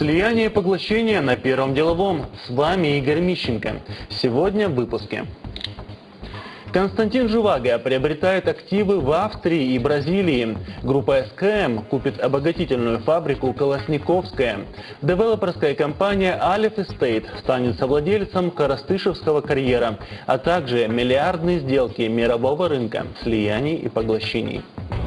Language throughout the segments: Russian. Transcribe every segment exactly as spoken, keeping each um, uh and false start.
Слияние и поглощение на Первом деловом. С вами Игорь Мищенко. Сегодня в выпуске. Константин Живаго приобретает активы в Австрии и Бразилии. Группа эс ка эм купит обогатительную фабрику «Колосниковская». Девелоперская компания «Алиф Эстейт» станет совладельцем Коростышевского карьера, а также миллиардные сделки мирового рынка слияний и поглощений.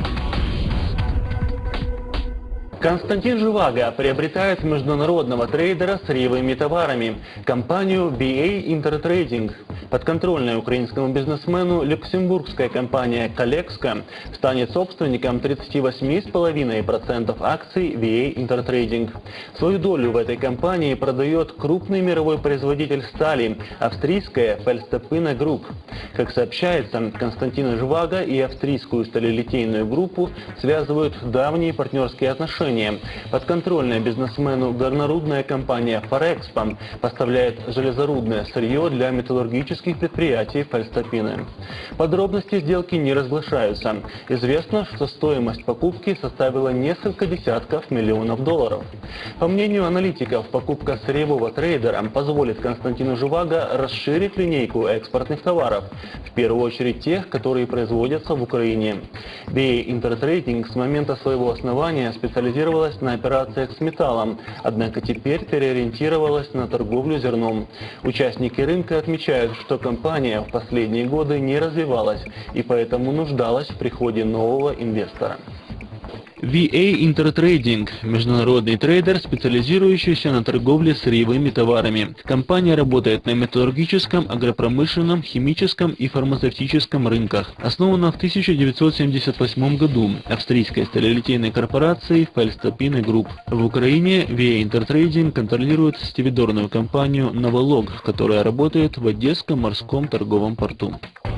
Константин Живаго приобретает международного трейдера сырьевыми товарами, компанию би эй Intertrading. Подконтрольная украинскому бизнесмену люксембургская компания «Коллекска» станет собственником тридцати восьми целых пяти десятых процента акций би эй Intertrading. Свою долю в этой компании продает крупный мировой производитель стали, австрийская Voestalpine Group. Как сообщается, Константина Живаго и австрийскую сталелитейную группу связывают давние партнерские отношения. Подконтрольная бизнесмену горнорудная компания «Форекспо» поставляет железорудное сырье для металлургических предприятий Voestalpine. Подробности сделки не разглашаются. Известно, что стоимость покупки составила несколько десятков миллионов долларов. По мнению аналитиков, покупка сырьевого трейдера позволит Константину Живаго расширить линейку экспортных товаров, в первую очередь тех, которые производятся в Украине. би эй Intertrading с момента своего основания специализировалась на операциях с металлом, однако теперь переориентировалась на торговлю зерном. Участники рынка отмечают, что компания в последние годы не развивалась и поэтому нуждалась в приходе нового инвестора. ви эй Intertrading – международный трейдер, специализирующийся на торговле сырьевыми товарами. Компания работает на металлургическом, агропромышленном, химическом и фармацевтическом рынках. Основана в тысяча девятьсот семьдесят восьмом году австрийской сталелитейной корпорацией Voestalpine Group. В Украине ви эй Intertrading контролирует стивидорную компанию «Новолог», которая работает в Одесском морском торговом порту.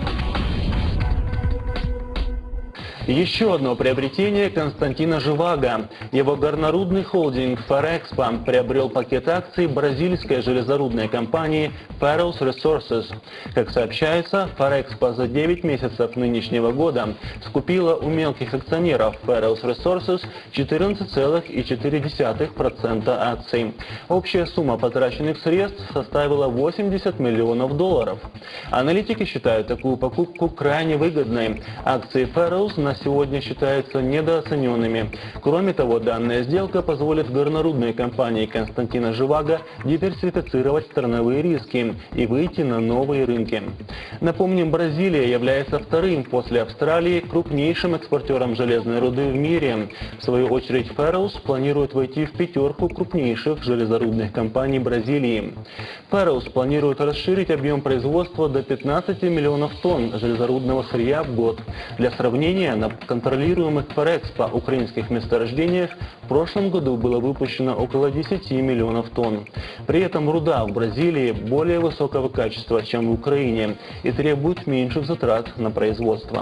Еще одно приобретение Константина Живаго. Его горнорудный холдинг «Форекспо» приобрел пакет акций бразильской железорудной компании Ferrous Resources. Как сообщается, «Форекспо» за девять месяцев нынешнего года скупила у мелких акционеров Ferrous Resources четырнадцать целых четыре десятых процента акций. Общая сумма потраченных средств составила восемьдесят миллионов долларов. Аналитики считают такую покупку крайне выгодной. Акции Ferrous на сегодня считаются недооцененными. Кроме того, данная сделка позволит горнорудной компании Константина Живаго диверсифицировать страновые риски и выйти на новые рынки. Напомним, Бразилия является вторым после Австралии крупнейшим экспортером железной руды в мире. В свою очередь, Ferrous планирует войти в пятерку крупнейших железорудных компаний Бразилии. Ferrous планирует расширить объем производства до пятнадцати миллионов тонн железорудного сырья в год. Для сравнения, на контролируемых Форекспо украинских месторождениях в прошлом году было выпущено около десяти миллионов тонн. При этом руда в Бразилии более высокого качества, чем в Украине, и требует меньших затрат на производство.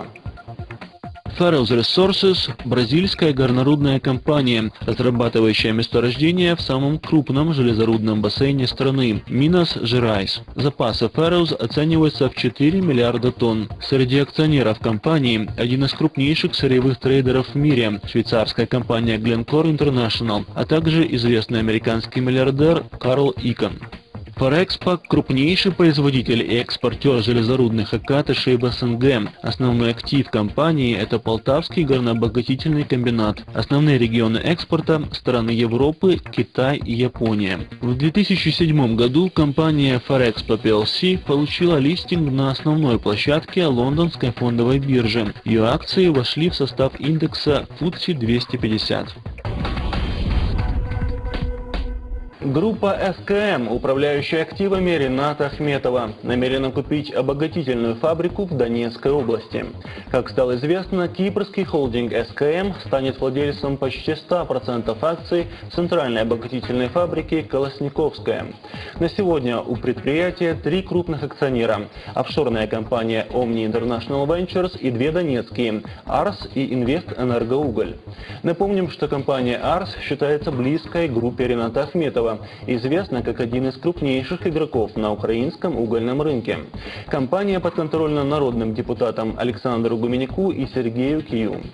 Ferrous Resources – бразильская горнорудная компания, разрабатывающая месторождения в самом крупном железорудном бассейне страны – Минас-Жерайс. Запасы Ferrous оцениваются в четыре миллиарда тонн. Среди акционеров компании один из крупнейших сырьевых трейдеров в мире – швейцарская компания Glencore International, а также известный американский миллиардер Карл Икон. Форекспо – крупнейший производитель и экспортер железорудных окатышей в эс эн гэ. Основной актив компании – это Полтавский горнообогатительный комбинат. Основные регионы экспорта – страны Европы, Китай и Япония. В две тысячи седьмом году компания Форекспо пи эл си получила листинг на основной площадке лондонской фондовой биржи. Ее акции вошли в состав индекса футси двести пятьдесят. Группа эс ка эм, управляющая активами Рената Ахметова, намерена купить обогатительную фабрику в Донецкой области. Как стало известно, кипрский холдинг эс ка эм станет владельцем почти ста процентов акций центральной обогатительной фабрики «Колосниковская». На сегодня у предприятия три крупных акционера – офшорная компания Omni International Ventures и две донецкие – Арс и Инвестэнергоуголь. Напомним, что компания Арс считается близкой группе Рената Ахметова, известна как один из крупнейших игроков на украинском угольном рынке. Компания подконтрольна народным депутатам Александру Гуменяку и Сергею Кию.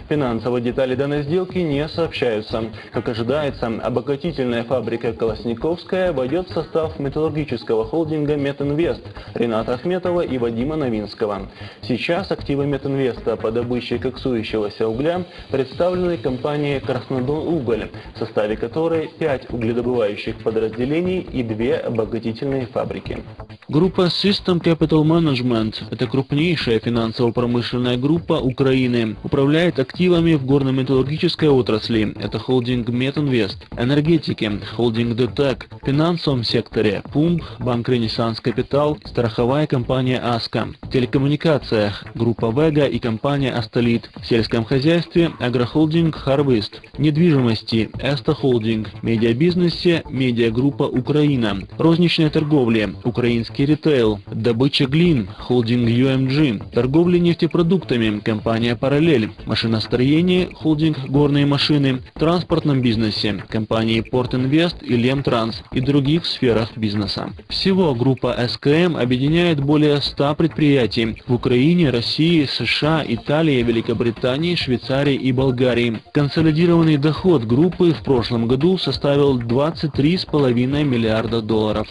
Финансовые детали данной сделки не сообщаются. Как ожидается, обогатительная фабрика «Колосниковская» войдет в состав металлургического холдинга «Метинвест» Рената Ахметова и Вадима Новинского. Сейчас активы «Метинвеста» по добыче коксующегося угля представлены компанией «Краснодон-Уголь», в составе которой пять угледобывающих подразделений и две обогатительные фабрики. Группа System Capital Management – это крупнейшая финансово-промышленная группа Украины. Управляет активами в горно-металлургической отрасли – это холдинг Метинвест, энергетики – холдинг ДТЭК, в финансовом секторе – ПУМ, Банк Ренессанс Капитал, страховая компания АСКА, в телекоммуникациях – группа Вега и компания Астолит, в сельском хозяйстве – агрохолдинг Харвест, недвижимости – Эста Холдинг, медиабизнесе – медиагруппа Украина, розничной торговле – украинский ритейл, добыча глин – холдинг ю эм джи, торговля нефтепродуктами – компания Параллель, машиностроение – холдинг Горные машины, в транспортном бизнесе – компании Портинвест и Лемтранс и других сферах бизнеса. Всего группа эс ка эм объединяет более ста предприятий в Украине, России, США, Италии, Великобритании, Швейцарии и Болгарии. Консолидированный доход группы в прошлом году составил двадцать три с половиной миллиарда долларов.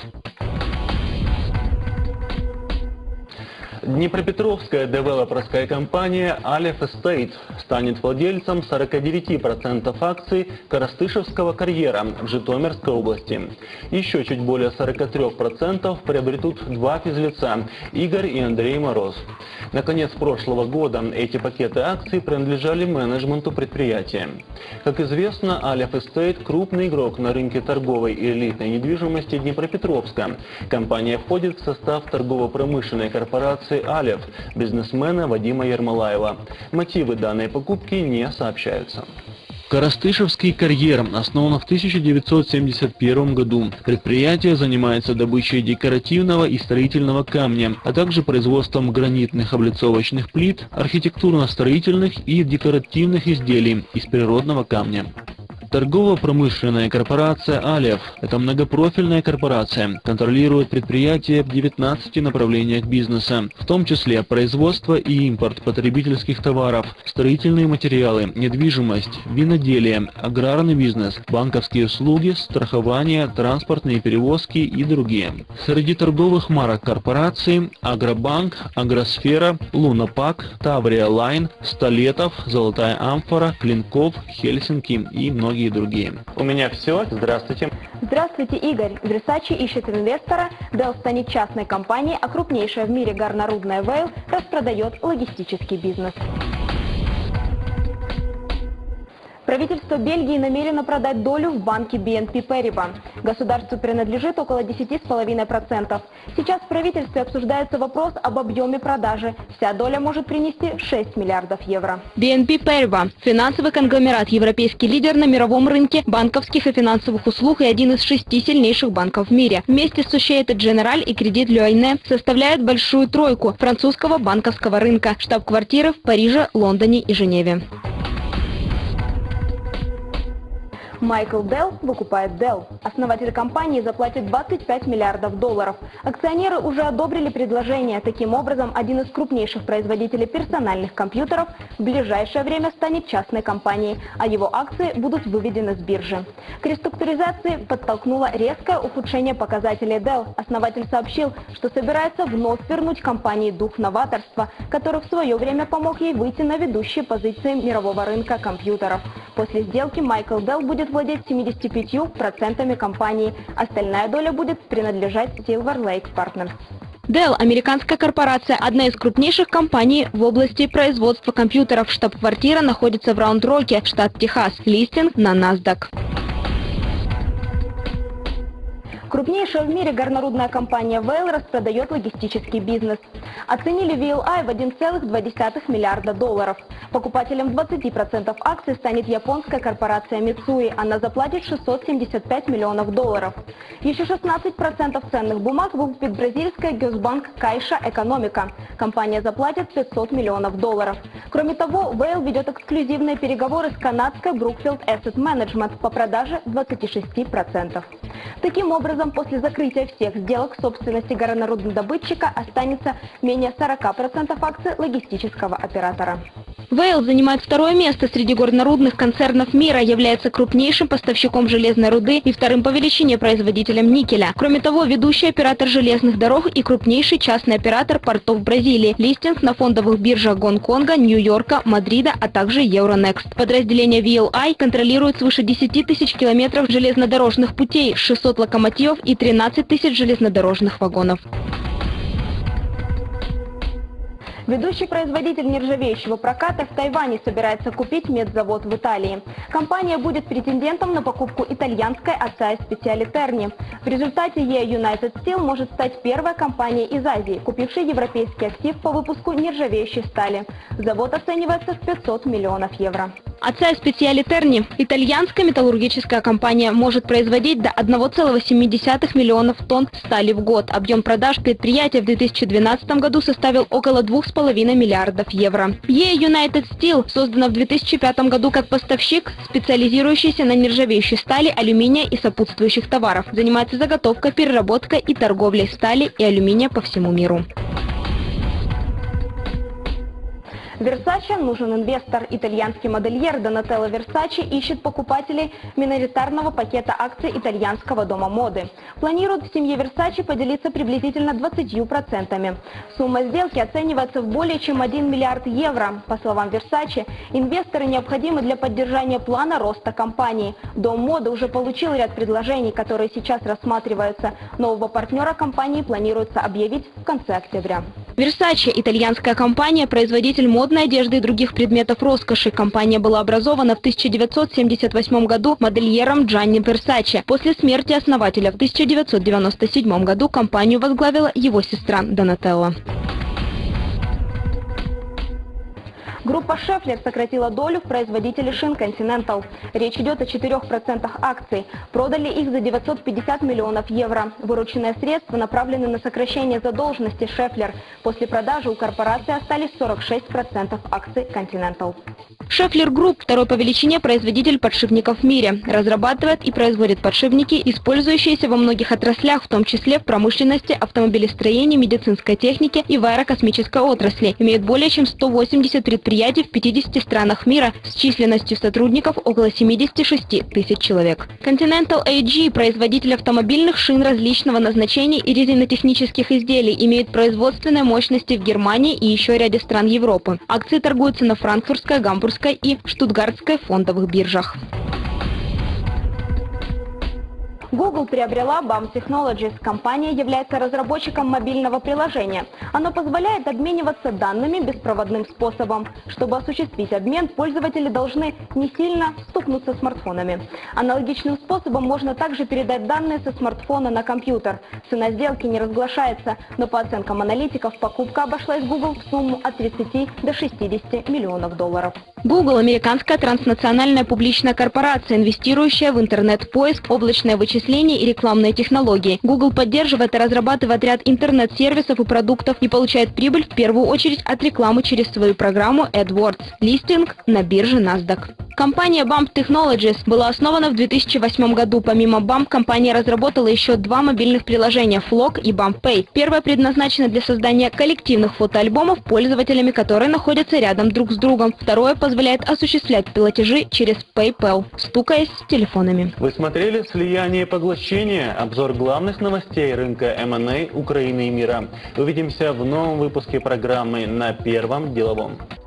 Днепропетровская девелоперская компания Aleph Estate станет владельцем сорока девяти процентов акций Коростышевского карьера в Житомирской области. Еще чуть более сорока трёх процентов приобретут два физлица – Игорь и Андрей Мороз. Наконец прошлого года эти пакеты акций принадлежали менеджменту предприятия. Как известно, Aleph Estate – крупный игрок на рынке торговой и элитной недвижимости Днепропетровска. Компания входит в состав торгово-промышленной корпорации Aleph бизнесмена Вадима Ермолаева. Мотивы данной покупки не сообщаются. Коростышевский карьер основан в тысяча девятьсот семьдесят первом году. Предприятие занимается добычей декоративного и строительного камня, а также производством гранитных облицовочных плит, архитектурно-строительных и декоративных изделий из природного камня. Торгово-промышленная корпорация Aleph – это многопрофильная корпорация, контролирует предприятия в девятнадцати направлениях бизнеса, в том числе производство и импорт потребительских товаров, строительные материалы, недвижимость, виноделие, аграрный бизнес, банковские услуги, страхование, транспортные перевозки и другие. Среди торговых марок корпорации – Агробанк, Агросфера, Лунапак, Таврия Лайн, Столетов, Золотая Амфора, Клинков, Хельсинки и многие другие. У меня все. Здравствуйте. Здравствуйте, Игорь. Versace ищет инвестора, Dell станет частной компанией, а крупнейшая в мире горнорудная Вейл распродает логистический бизнес. Правительство Бельгии намерено продать долю в банке би эн пи Paribas. Государству принадлежит около десяти с половиной процентов. Сейчас в правительстве обсуждается вопрос об объеме продажи. Вся доля может принести шесть миллиардов евро. би эн пи Paribas – финансовый конгломерат, европейский лидер на мировом рынке банковских и финансовых услуг и один из шести сильнейших банков в мире. Вместе с Société Générale и Crédit Lyonnais составляют большую тройку французского банковского рынка, штаб-квартиры в Париже, Лондоне и Женеве. Майкл Делл выкупает Dell. Основатель компании заплатит двадцать пять миллиардов долларов. Акционеры уже одобрили предложение. Таким образом, один из крупнейших производителей персональных компьютеров в ближайшее время станет частной компанией, а его акции будут выведены с биржи. К реструктуризации подтолкнуло резкое ухудшение показателей Dell. Основатель сообщил, что собирается вновь вернуть компании дух новаторства, который в свое время помог ей выйти на ведущие позиции мирового рынка компьютеров. После сделки Майкл Делл будет владеть семьюдесятью пятью процентами компании. Остальная доля будет принадлежать Silver Lake Partners. Dell – американская корпорация, одна из крупнейших компаний в области производства компьютеров. Штаб-квартира находится в Раунд-Роке, штат Техас. Листинг на NASDAQ. Крупнейшая в мире горнорудная компания Вейл распродает логистический бизнес. Оценили ви эл ай в один целых два десятых миллиарда долларов. Покупателем двадцати процентов акций станет японская корпорация Mitsui. Она заплатит шестьсот семьдесят пять миллионов долларов. Еще шестнадцать процентов ценных бумаг выкупит бразильская Госбанк Кайша Экономика. Компания заплатит пятьсот миллионов долларов. Кроме того, Вейл ведет эксклюзивные переговоры с канадской Brookfield Asset Management по продаже двадцати шести процентов. Таким образом, после закрытия всех сделок собственности горнорудодобытчика останется менее сорока процентов акций логистического оператора. Вейл занимает второе место среди горнорудных концернов мира, является крупнейшим поставщиком железной руды и вторым по величине производителем никеля. Кроме того, ведущий оператор железных дорог и крупнейший частный оператор портов Бразилии. Листинг на фондовых биржах Гонконга, Нью-Йорка, Мадрида, а также Euronext. Подразделение ви эл ай контролирует свыше десяти тысяч километров железнодорожных путей, шестьсот локомотивов и тринадцать тысяч железнодорожных вагонов. Ведущий производитель нержавеющего проката в Тайване собирается купить медзавод в Италии. Компания будет претендентом на покупку итальянской Acciai Speciali Terni. В результате и эй United Steel может стать первой компанией из Азии, купившей европейский актив по выпуску нержавеющей стали. Завод оценивается в пятьсот миллионов евро. Acciai Speciali Terni, итальянская металлургическая компания, может производить до одного целого семи десятых миллионов тонн стали в год. Объем продаж предприятия в две тысячи двенадцатом году составил около двух с половиной миллиардов евро. и эй United Steel создана в две тысячи пятом году как поставщик, специализирующийся на нержавеющей стали, алюминия и сопутствующих товаров. Занимается заготовкой, переработкой и торговлей стали и алюминия по всему миру. Versace нужен инвестор. Итальянский модельер Донателло Версачи ищет покупателей миноритарного пакета акций итальянского дома моды. Планирует в семье Версачи поделиться приблизительно двадцатью процентами. Сумма сделки оценивается в более чем один миллиард евро. По словам Версачи, инвесторы необходимы для поддержания плана роста компании. Дом моды уже получил ряд предложений, которые сейчас рассматриваются. Нового партнера компании планируется объявить в конце октября. Versace – итальянская компания, производитель модной одежды и других предметов роскоши. Компания была образована в тысяча девятьсот семьдесят восьмом году модельером Джанни Версачи. После смерти основателя в тысяча девятьсот девяносто седьмом году компанию возглавила его сестра Донателло. Группа Шефлер сократила долю в производителе шин Continental. Речь идет о четырёх процентах акций. Продали их за девятьсот пятьдесят миллионов евро. Вырученные средства направлены на сокращение задолженности Шефлер. После продажи у корпорации остались сорок шесть процентов акций Continental. Шефлер Групп – второй по величине производитель подшипников в мире. Разрабатывает и производит подшипники, использующиеся во многих отраслях, в том числе в промышленности, автомобилестроении, медицинской технике и в аэрокосмической отрасли. Имеет более чем сто восемьдесят предприятий в пятидесяти странах мира с численностью сотрудников около семидесяти шести тысяч человек. Continental эй джи – производитель автомобильных шин различного назначения и резинотехнических изделий, имеет производственные мощности в Германии и еще ряде стран Европы. Акции торгуются на франкфуртской, гамбургской и штутгартской фондовых биржах. Google приобрела бам Technologies. Компания является разработчиком мобильного приложения. Оно позволяет обмениваться данными беспроводным способом. Чтобы осуществить обмен, пользователи должны не сильно стукнуться смартфонами. Аналогичным способом можно также передать данные со смартфона на компьютер. Цена сделки не разглашается, но по оценкам аналитиков покупка обошлась Google в сумму от тридцати до шестидесяти миллионов долларов. Google – американская транснациональная публичная корпорация, инвестирующая в интернет-поиск, облачное вычисление и рекламные технологии. Google поддерживает и разрабатывает ряд интернет-сервисов и продуктов и получает прибыль в первую очередь от рекламы через свою программу AdWords. Листинг на бирже NASDAQ. Компания бам Technologies была основана в две тысячи восьмом году. Помимо бам, компания разработала еще два мобильных приложения – Flock и бам Pay. Первое предназначено для создания коллективных фотоальбомов пользователями, которые находятся рядом друг с другом. Второе позволяет осуществлять платежи через PayPal, стукаясь с телефонами. Вы смотрели «Слияние и поглощение», обзор главных новостей рынка эм энд эй Украины и мира. Увидимся в новом выпуске программы на Первом деловом.